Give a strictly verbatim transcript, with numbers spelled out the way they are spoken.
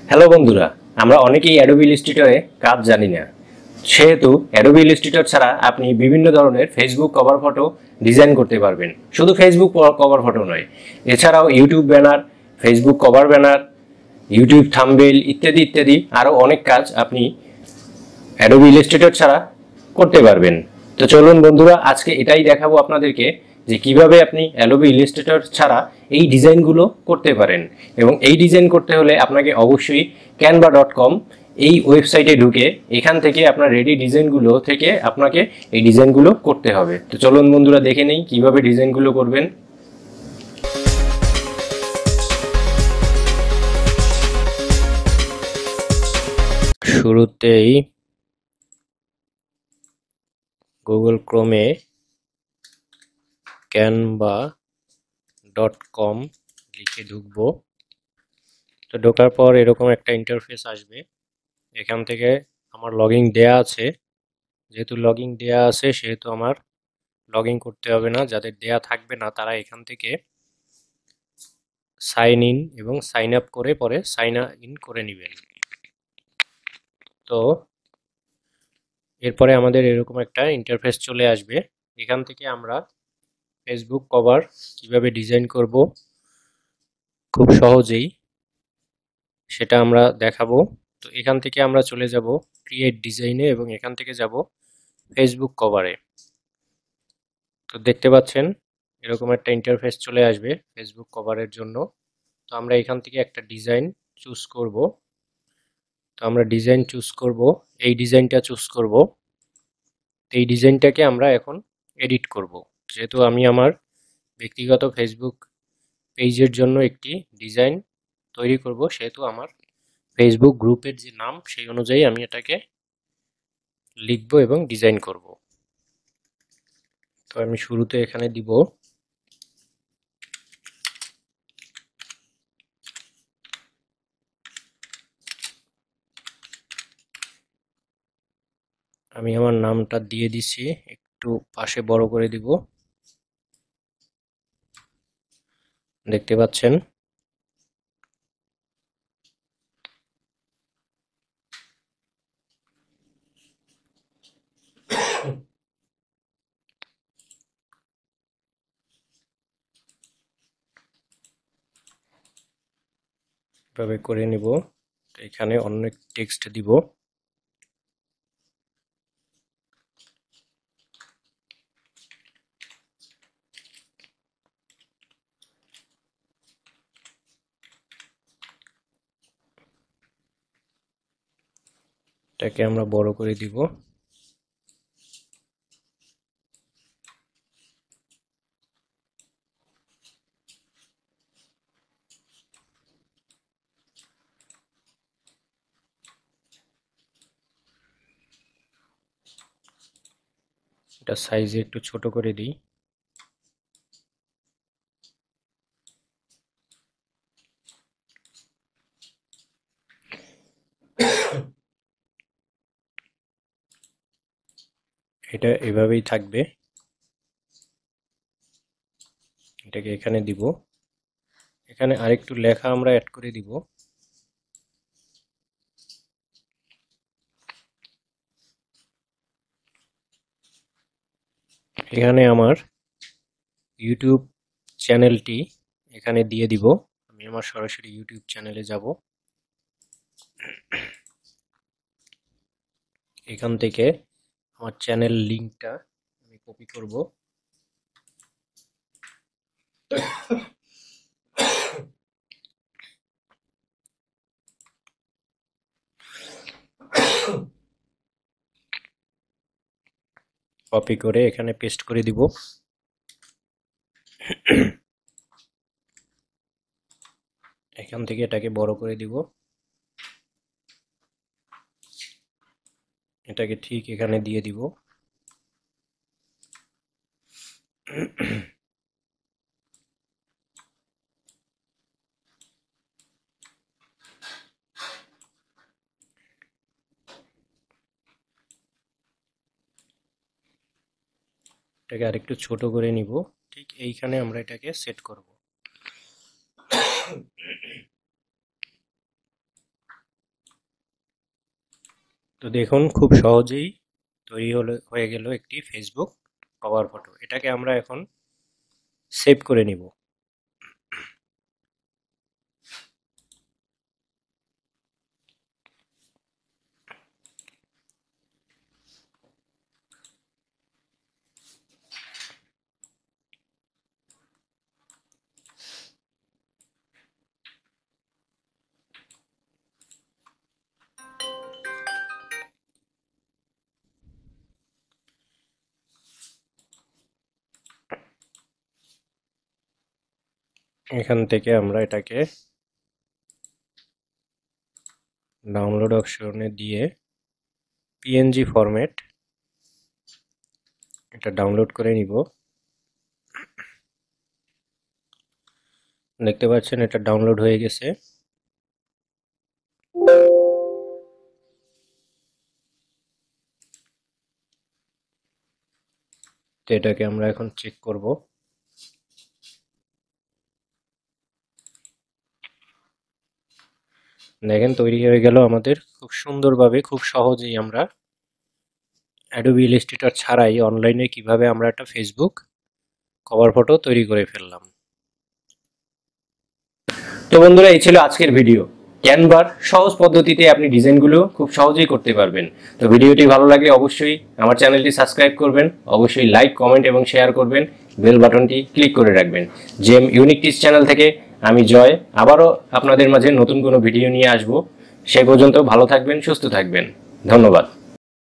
Hello বন্ধুরা, আমরা অনেকেই অ্যাডোবি ইলাস্ট্রেটরে কাজ জানি না। সেহেতু অ্যাডোবি ইলাস্ট্রেটর ছাড়া আপনি বিভিন্ন ধরনের ফেসবুক কভার ফটো ডিজাইন করতে পারবেন। শুধু ফেসবুক কভার ফটো নয়, এছাড়াও YouTube banner, Facebook cover banner, YouTube thumbnail ইত্যাদি ইত্যাদি আরও অনেক কাজ আপনি অ্যাডোবি ইলাস্ট্রেটর ছাড়া করতে পারবেন। তো চলুন বন্ধুরা, আজকে এটাই দেখাবো আপনাদেরকে যে কিভাবে আপনি অ্যাডোবি ইলাস্ট্রেটর ছাড়া এই ডিজাইনগুলো করতে পারেন। এবং এই ডিজাইন করতে হলে আপনাকে অবশ্যই ক্যানভা ডট কম এই ওয়েবসাইটে ঢুকে এখান থেকে আপনার রেডি ডিজাইনগুলো থেকে আপনাকে এই ডিজাইনগুলো করতে হবে। তো চলুন বন্ধুরা, দেখে নেই কিভাবে ডিজাইনগুলো করবেন। শুরুতেই গুগল ক্রোমে ক্যানভা ডট কম লিখে ঢুকবো। তো ঢোকার পর এরকম একটা ইন্টারফেস আসবে। এখান থেকে আমার লগইন দেয়া আছে, যেহেতু লগইন দেয়া আছে সেহেতু আমার লগইন করতে হবে না। যাদের দেয়া থাকবে না তারা এখান থেকে সাইন ইন এবং সাইন আপ করে পরে সাইন ইন করে নেবেন। তো এরপরে আমাদের এরকম একটা ইন্টারফেস চলে আসবে। এখান থেকে আমরা ফেসবুক কভার কিভাবে ডিজাইন করব খুব সহজেই সেটা আমরা দেখাবো। তো এখান থেকে আমরা চলে যাব ক্রিয়েট ডিজাইনে এবং এখান থেকে যাব ফেসবুক কভারে। তো দেখতে পাচ্ছেন এরকম একটা ইন্টারফেস চলে আসবে ফেসবুক কভারের জন্য। তো আমরা এখান থেকে একটা ডিজাইন চুজ করব। তো আমরা ডিজাইন চুজ করব, এই ডিজাইনটা চুজ করব। এই ডিজাইনটাকে আমরা এখন এডিট করব। যেহেতু আমি আমার ব্যক্তিগত ফেসবুক পেজের জন্য একটি ডিজাইন তৈরি করব, সেহেতু আমার ফেসবুক গ্রুপের যে নাম সেই অনুযায়ী আমি এটাকে লিখব এবং ডিজাইন করব। তো আমি শুরুতে এখানে দিব আমি আমার নামটা দিয়ে দিছি, একটু পাশে বড় করে দিব। দেখতে পাচ্ছেন এভাবে করে নিব। তো এখানে অনেক টেক্সট দিব। এটাকে আমরা বড় করে দিব। এটা সাইজে একটু ছোট করে দিই। এটা এভাবেই থাকবে। এটাকে এখানে দিব। এখানে আরেকটু লেখা আমরা অ্যাড করে দিব। এখানে আমার ইউটিউব চ্যানেলটি এখানে দিয়ে দিব। আমি আমার সরাসরি ইউটিউব চ্যানেলে যাব। এখান থেকে আমার চ্যানেল লিংকটা আমি কপি করব। কপি করে এখানে পেস্ট করে দিব। এখান থেকে এটাকে বড় করে দিব। এটাকে ঠিক এখানে দিয়ে দিব। এটাকে আরেকটু ছোট করে নিব। ঠিক এইখানে আমরা এটাকে সেট করব। তো দেখুন খুব সহজেই তৈরি হলো হয়ে গেল একটি ফেসবুক কভার ফটো। এটাকে আমরা এখন সেভ করে নিব। এখান থেকে আমরা এটাকে ডাউনলোড অপশনে দিয়ে পিএনজি ফরম্যাট এটা ডাউনলোড করে নিব। দেখতে পাচ্ছেন এটা ডাউনলোড হয়ে গেছে। তো এটাকে আমরা এখন চেক করব। দেখেন তৈরি হয়ে গেল আমাদের খুব সুন্দরভাবে, খুব সহজেই আমরা অ্যাডোবি ইলাস্ট্রেটর ছাড়াই অনলাইনে কিভাবে আমরা একটা ফেসবুক কভার ফটো তৈরি করে ফেললাম। তো বন্ধুরা, এই ছিল আজকের ভিডিও। ক্যানভার সহজ পদ্ধতিতে আপনি ডিজাইনগুলো খুব সহজেই করতে পারবেন। তো ভিডিওটি ভালো লাগলে অবশ্যই আমার চ্যানেলটি সাবস্ক্রাইব করবেন, অবশ্যই লাইক, কমেন্ট এবং শেয়ার করবেন, বেল বাটনটি ক্লিক করে রাখবেন। জেম ইউনিক টিপস চ্যানেল থেকে আমি জয় আবারও আপনাদের মাঝে নতুন কোনো ভিডিও নিয়ে আসব। সে পর্যন্ত ভালো থাকবেন, সুস্থ থাকবেন। ধন্যবাদ।